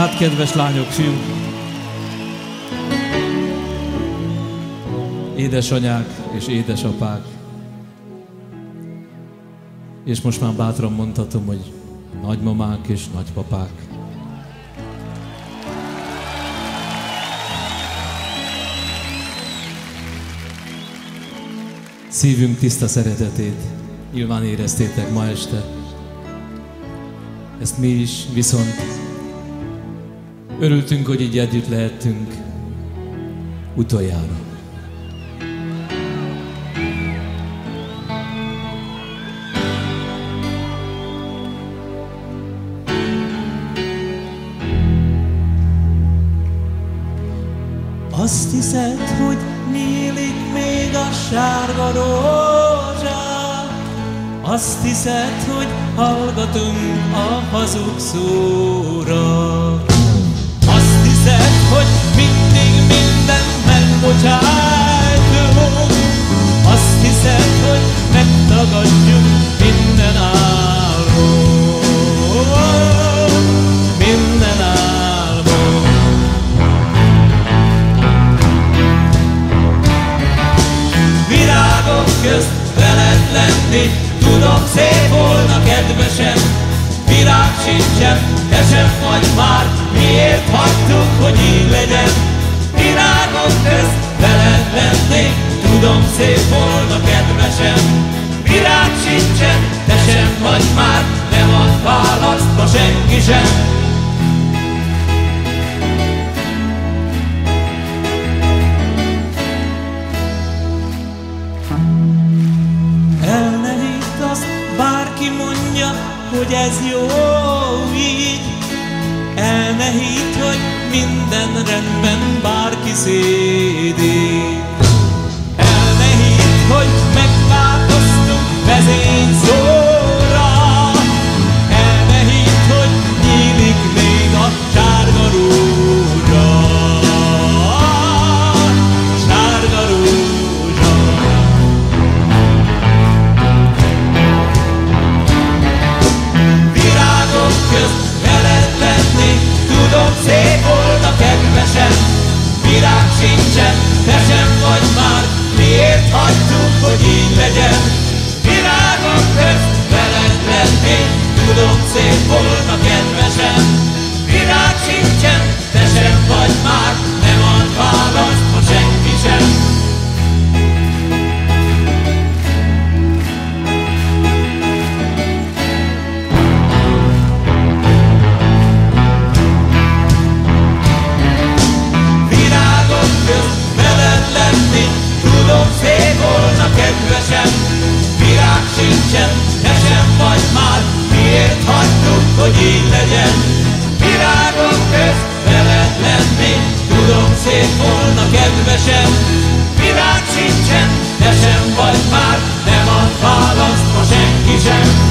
Hát, kedves lányok, fiúk, édesanyák és édesapák, és most már bátran mondhatom, hogy nagymamák és nagypapák. Szívünk tiszta szeretetét nyilván éreztétek ma este. Ezt mi is, viszont örültünk, hogy így együtt lehettünk utoljára. Azt hiszed, hogy nyílik még a sárga rózsa, azt hiszed, hogy hallgatunk a hazug szóra. Azt hiszed, hogy mindig mindent megbocsájtunk, azt hiszed, hogy megtagadjuk minden álmot, minden álmot. Virágok közt veled lenni, tudom, szép volna, kedvesem. Virág sincsen, te sem vagy már, miért hagytuk, hogy így legyen? Virágok közt veled lenni, tudom, szép volna, kedvesem. Virág sincsen, te sem vagy már, nem ad választ ma senki sem. El ne hidd azt, bárki mondja, hogy ez jó így. El ne hidd, hogy minden rendben, bárki szédik. El ne hidd, hogy megváltoztunk vezényszóra. El ne hidd, hogy nyílik még a sárga rózsa. Sárga rózsa. Virágok közt veled lenni, tudom, szép volna, kedvesem. Virág sincsen, te sem vagy már, miért hagytuk, hogy így legyen? Virágok közt veled lenni, tudom, szép volna, kedvesem. Virág sincsen, te sem vagy már, nem ad választ ma senki sem. Virágok közt veled lenni, tudom, szép volna, kedvesem. Virág sincsen, te sem vagy már, miért hagytuk, hogy így legyen? Virágok közt veled lenni, tudom, szép volna, kedvesem. Virág sincsen, te sem vagy már, nem ad választ ma senki sem.